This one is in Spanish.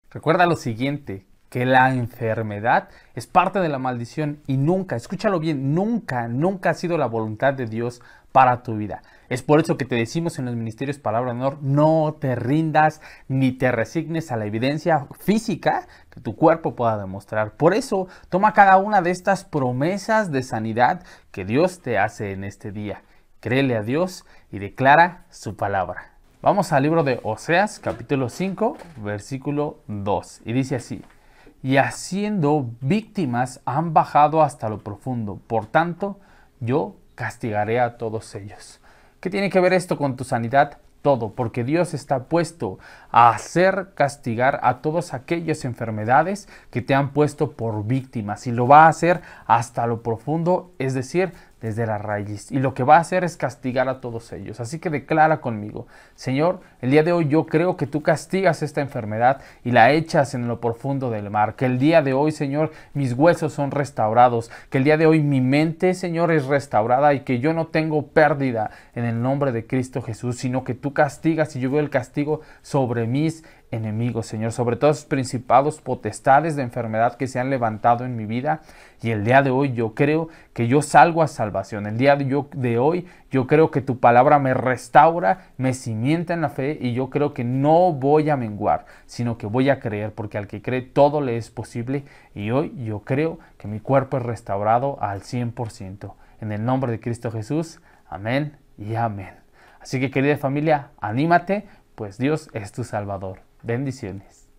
Recuerda lo siguiente, que la enfermedad es parte de la maldición y nunca, escúchalo bien, nunca ha sido la voluntad de Dios para tu vida. Es por eso que te decimos en los ministerios Palabra de Honor, no te rindas ni te resignes a la evidencia física que tu cuerpo pueda demostrar. Por eso, toma cada una de estas promesas de sanidad que Dios te hace en este día. Créele a Dios y declara su palabra. Vamos al libro de Oseas, capítulo 5, versículo 2. Y dice así: y haciendo víctimas han bajado hasta lo profundo. Por tanto, yo castigaré a todos ellos. ¿Qué tiene que ver esto con tu sanidad? Todo, porque Dios está puesto a hacer castigar a todas aquellas enfermedades que te han puesto por víctimas, y lo va a hacer hasta lo profundo, es decir, desde la raíz, y lo que va a hacer es castigar a todos ellos. Así que declara conmigo: Señor, el día de hoy yo creo que tú castigas esta enfermedad y la echas en lo profundo del mar. Que el día de hoy, Señor, mis huesos son restaurados, que el día de hoy mi mente, Señor, es restaurada y que yo no tengo pérdida en el nombre de Cristo Jesús, sino que tú castigas y yo veo el castigo sobre mis enemigos, Señor, sobre todos los principados, potestades de enfermedad que se han levantado en mi vida. Y el día de hoy yo creo que yo salgo a salvación. El día de hoy yo creo que tu palabra me restaura, me cimienta en la fe, y yo creo que no voy a menguar, sino que voy a creer, porque al que cree todo le es posible. Y hoy yo creo que mi cuerpo es restaurado al 100%. En el nombre de Cristo Jesús, amén y amén. Así que, querida familia, anímate, pues Dios es tu Salvador. Bendiciones.